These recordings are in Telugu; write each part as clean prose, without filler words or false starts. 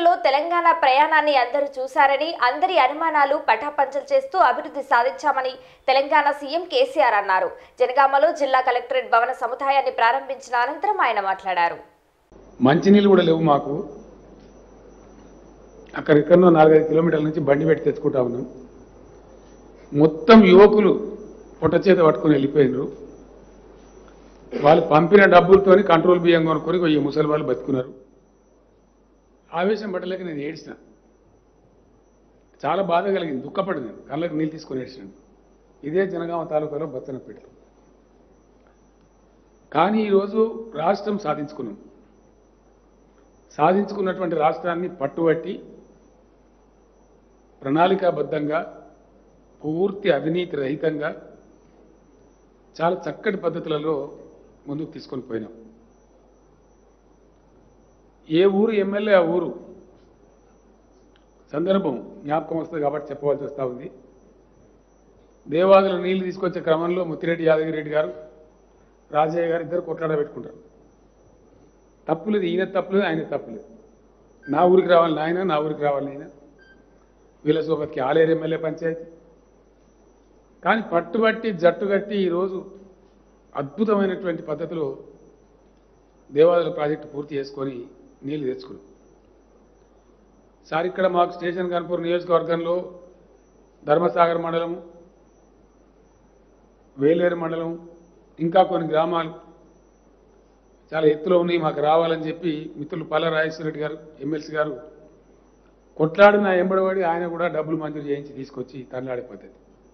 రాష్ట్రంలో తెలంగాణ ప్రయాణాన్ని అందరూ చూశారని, అందరి అనుమానాలు పటాపంచలు చేస్తూ అభివృద్ధి సాధించామని తెలంగాణ సీఎం కేసీఆర్ అన్నారు. జనగామలో జిల్లా కలెక్టరేట్ భవన సముదాయాన్ని ప్రారంభించిన అనంతరం ఆయన మాట్లాడారు. మంచినీళ్ళు కూడా లేవు మాకు. అక్కడికన్నా 4-5 కిలోమీటర్ల నుంచి బండి పెట్టి తెచ్చుకుంటా ఉన్నాం. మొత్తం యువకులు పొట్ట చేత పట్టుకుని వెళ్ళిపోయినారు. వాళ్ళు పంపిన డబ్బులతోని కంట్రోల్ బియ్యం కొనుక్కొని ఈ ముసలి వాళ్ళు బతుకున్నారు. ఆవేశం పట్టలేక నేను ఏడ్చిన. చాలా బాధ కలిగింది, దుఃఖపడింది. నేను కళ్ళకి నీళ్ళు తీసుకొని ఏడ్చినాను. ఇదే జనగామ తాలూకాలో బత్తనపేటలో. కానీ ఈరోజు రాష్ట్రం సాధించుకున్నాం. సాధించుకున్నటువంటి రాష్ట్రాన్ని పట్టుబట్టి ప్రణాళికాబద్ధంగా పూర్తి అవినీతి రహితంగా చాలా చక్కటి పద్ధతులలో ముందుకు తీసుకొని పోయినాం. ఏ ఊరు ఎమ్మెల్యే ఆ ఊరు సందర్భం జ్ఞాపకం వస్తుంది కాబట్టి చెప్పవలసి వస్తూ ఉంది. దేవాదుల నీళ్లు తీసుకొచ్చే క్రమంలో ముత్తిరెడ్డి యాదగిరెడ్డి గారు, రాజయ్య గారు ఇద్దరు కొట్లాడ పెట్టుకుంటారు. తప్పులేదు, ఈయన తప్పులేదు, ఆయన తప్పులేదు. నా ఊరికి రావాలి నాయన, నా ఊరికి రావాలి నాయన. వీళ్ళ సోబత్కి ఆలేరు ఎమ్మెల్యే పంచాయతీ. కానీ పట్టుబట్టి జట్టుగట్టి ఈరోజు అద్భుతమైనటువంటి పద్ధతిలో దేవాదుల ప్రాజెక్టు పూర్తి చేసుకొని నీళ్లు తెచ్చుకున్నాం. సార్ ఇక్కడ మాకు స్టేషన్ గన్పూర్ నియోజకవర్గంలో ధర్మసాగర్ మండలం, వేలేరు మండలం, ఇంకా కొన్ని గ్రామాలు చాలా ఎత్తులో ఉన్నాయి. మాకు రావాలని చెప్పి మిత్రులు పల్ల రాజేశ్వర రెడ్డి గారు ఎమ్మెల్సీ గారు కొట్లాడిన ఎంబడబడి ఆయన కూడా డబ్బులు మంజూరు చేయించి తీసుకొచ్చి తరలాడే పద్ధతి.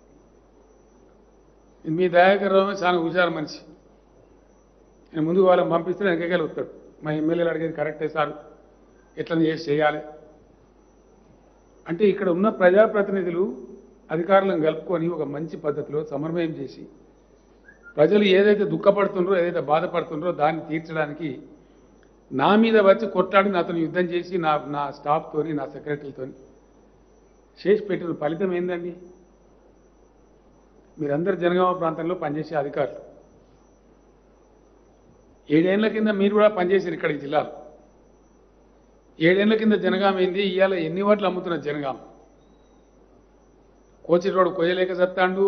మీ దయాకర్ రావు చాలా హుషారు మనిషి. నేను ముందుకు వాళ్ళని పంపిస్తే వెనకకెళ్ళి వస్తాడు. మా ఎమ్మెల్యేలు అడిగేది కరెక్టే సార్, ఎట్లా చేయాలి అంటే ఇక్కడ ఉన్న ప్రజాప్రతినిధులు అధికారులను కలుపుకొని ఒక మంచి పద్ధతిలో సమన్వయం చేసి ప్రజలు ఏదైతే దుఃఖపడుతుండ్రో, ఏదైతే బాధపడుతుండ్రో దాన్ని తీర్చడానికి నా మీద వచ్చి కొట్లాడి నాతో యుద్ధం చేసి నా స్టాఫ్తోని, నా సెక్రటరీలతో చేసి పెట్టిన ఫలితం ఏందండి? మీరందరూ జనగామ ప్రాంతంలో పనిచేసే అధికారులు. 7 ఏళ్ల కింద మీరు కూడా పనిచేసారు ఇక్కడ ఈ జిల్లాలో. 7 ఏళ్ల కింద జనగామ ఏంది, ఇవాళ ఎన్ని వాట్లు అమ్ముతున్న జనగామ. కోచిరోడు కొయ్యలేక చత్తాండు,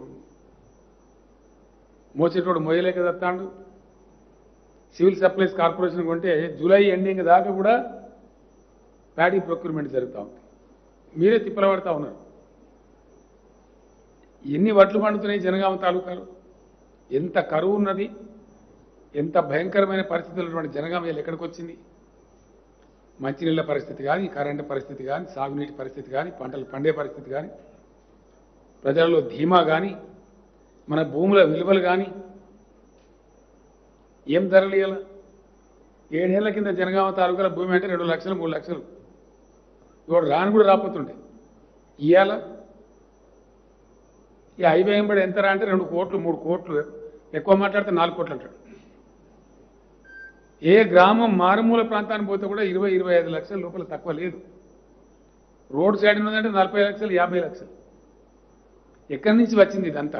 మోచిరోడు మోయలేక చత్తాండు. సివిల్ సప్లైస్ కార్పొరేషన్ కొంటే జూలై ఎండింగ్ దాకా కూడా ప్యాడీ ప్రొక్యూర్మెంట్ జరుగుతూ ఉంది. మీరే తిప్పల పడతా ఉన్నారు. ఎన్ని వడ్లు పండుతున్నాయి జనగామ తాలూకాలు, ఎంత కరువు ఉన్నది, ఎంత భయంకరమైన పరిస్థితులు ఉన్నటువంటి జనగామ ఎక్కడికి వచ్చింది. మంచినీళ్ళ పరిస్థితి కానీ, కరెంటు పరిస్థితి కానీ, సాగునీటి పరిస్థితి కానీ, పంటలు పండే పరిస్థితి కానీ, ప్రజలలో ధీమా కానీ, మన భూముల విలువలు కానీ ఏం ధరలు ఇవ్వాలి. 7 ఏళ్ల కింద జనగామ తాలూకాల భూమి అంటే 2 లక్షలు 3 లక్షలు, ఇవాడు రాను కూడా రాపోతుండే. ఇవాళ ఈ హైవే వెంబడి ఎంత రా అంటే 2 కోట్లు 3 కోట్లు, ఎక్కువ మాట్లాడితే 4 కోట్లు అంటాడు. ఏ గ్రామం మారుమూల ప్రాంతానికి పోతే కూడా 20-25 లక్షల లోపల తక్కువ లేదు. రోడ్ సైడ్ ఉన్నదంటే 40 లక్షలు 50 లక్షలు. ఎక్కడి నుంచి వచ్చింది ఇదంతా?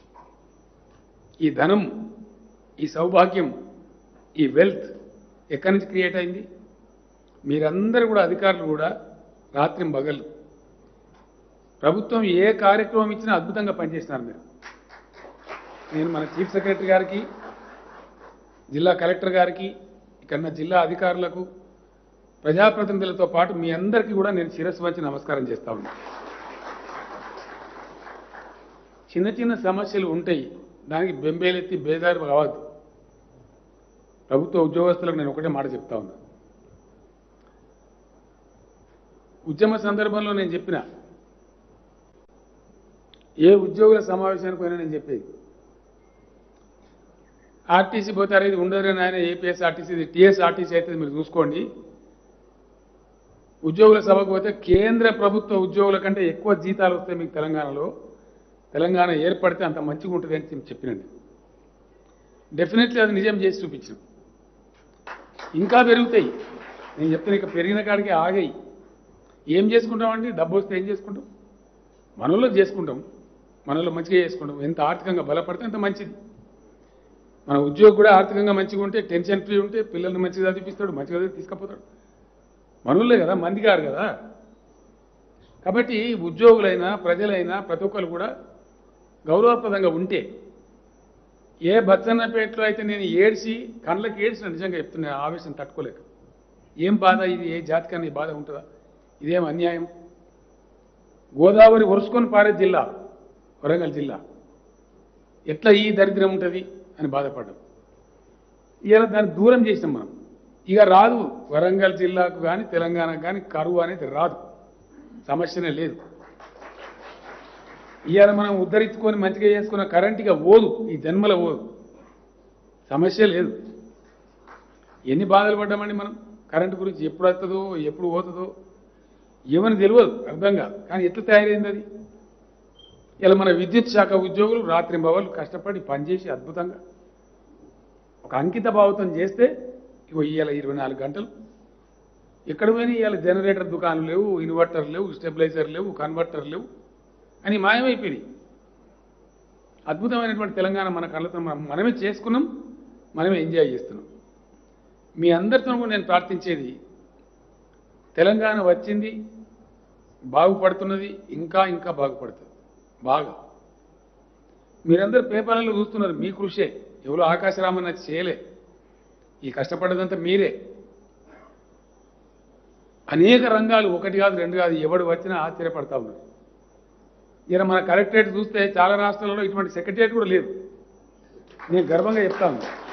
ఈ ధనం, ఈ సౌభాగ్యం, ఈ వెల్త్ ఎక్కడి నుంచి క్రియేట్ అయింది? మీరందరూ కూడా అధికారులు కూడా రాత్రింబగళ్ళు ప్రభుత్వం ఏ కార్యక్రమం ఇచ్చినా అద్భుతంగా పనిచేస్తున్నారు మీరు. నేను మన చీఫ్ సెక్రటరీ గారికి, జిల్లా కలెక్టర్ గారికి, ఇక్కడ జిల్లా అధికారులకు, ప్రజాప్రతినిధులతో పాటు మీ అందరికీ కూడా నేను శిరస్సు వంచి నమస్కారం చేస్తా ఉన్నా. చిన్న చిన్న సమస్యలు ఉంటాయి, దానికి బెంబేలెత్తి బేదారి కావద్దు. ప్రభుత్వ ఉద్యోగస్తులకు నేను ఒకటే మాట చెప్తా ఉన్నా. ఉద్యమ సందర్భంలో నేను చెప్పిన, ఏ ఉద్యోగుల సమావేశానికి పోయినా నేను చెప్పేది, ఆర్టీసీ పోతారు, ఇది ఉండదు నాయన, ఏపీఎస్ఆర్టీసీ, ఇది టీఎస్ఆర్టీసీ అయితే మీరు చూసుకోండి. ఉద్యోగుల సభకు పోతే కేంద్ర ప్రభుత్వ ఉద్యోగుల కంటే ఎక్కువ జీతాలు వస్తాయి మీకు తెలంగాణలో. తెలంగాణ ఏర్పడితే అంత మంచిగా ఉంటుంది అని చెప్పినండి. డెఫినెట్లీ అది నిజం చేసి చూపించాం. ఇంకా పెరుగుతాయి. నేను చెప్తాను, ఇక పెరిగిన కాడికి ఆగాయి. ఏం చేసుకుంటామండి? డబ్బు వస్తే ఏం చేసుకుంటాం? మనలో చేసుకుంటాం, మనలో మంచిగా చేసుకుంటాం. ఎంత ఆర్థికంగా బలపడితే అంత మంచిది. మన ఉద్యోగి కూడా ఆర్థికంగా మంచిగా ఉంటే, టెన్షన్ ఫ్రీ ఉంటే, పిల్లల్ని మంచిగా చదివిస్తాడు, మంచిగా తీసుకుపోతాడు. మనులే కదా, మంది కాదు కదా. కాబట్టి ఉద్యోగులైనా ప్రజలైనా ప్రతి ఒక్కరు కూడా గౌరవప్రదంగా ఉంటే, ఏ బచ్చన్నపేటలో అయితే నేను ఏడ్చి కళ్ళకి ఏడ్చిన, నిజంగా చెప్తున్నా, ఆవేశం తట్టుకోలేక, ఏం బాధ ఇది, ఏ జాతికన్నా ఈ బాధ ఉంటుందా, ఇదేం అన్యాయం. గోదావరి ఒరుసుకొని పారే జిల్లా వరంగల్ జిల్లా, ఎట్లా ఈ దరిద్రం ఉంటుంది అని బాధపడ్డాం. ఇలా దాన్ని దూరం చేసినాం మనం. ఇక రాదు వరంగల్ జిల్లాకు కానీ తెలంగాణకు కానీ కరువు అనేది రాదు, సమస్యనే లేదు. ఇవాళ మనం ఉద్ధరించుకొని మంచిగా చేసుకున్న కరెంటుగా పోదు, ఈ జన్మల పోదు, సమస్య లేదు. ఎన్ని బాధలు పడ్డామండి మనం కరెంటు గురించి, ఎప్పుడు వస్తుందో ఎప్పుడు పోతుందో ఏమని తెలియదు, అర్థం కాదు. కానీ ఎట్లా తయారైంది అది. ఇలా మన విద్యుత్ శాఖ ఉద్యోగులు రాత్రింబవళ్ళు కష్టపడి పనిచేసి అద్భుతంగా ఒక అంకిత భావంతో చేస్తే ఇగో ఇవాళ 24 గంటలు ఎక్కడ పోయినా ఇవాళ జనరేటర్ దుకాణాలు లేవు, ఇన్వర్టర్ లేవు, స్టెబిలైజర్ లేవు, కన్వర్టర్ లేవు అని మాయమైపోయినాయి. అద్భుతమైనటువంటి తెలంగాణ మన కళ్ళతో మనమే చేసుకున్నాం, మనమే ఎంజాయ్ చేస్తున్నాం. మీ అందరితో కూడా నేను ప్రార్థించేది, తెలంగాణ వచ్చింది, బాగుపడుతున్నది, ఇంకా ఇంకా బాగుపడుతుంది. బాగా మీరందరూ పేపర్లలో చూస్తున్నారు, మీ కృషే, ఎవరో ఆకాశరామన్న చేయలే, ఈ కష్టపడ్డదంతా మీరే. అనేక రంగాలు, ఒకటి కాదు రెండు కాదు, ఎవడు వచ్చినా ఆశ్చర్యపడతా ఉన్నారు. ఇలా మన కలెక్టరేట్ చూస్తే చాలా రాష్ట్రాలలో ఇటువంటి సెక్రటరియట్ కూడా లేదు. నేను గర్వంగా చెప్తా ఉన్నాను.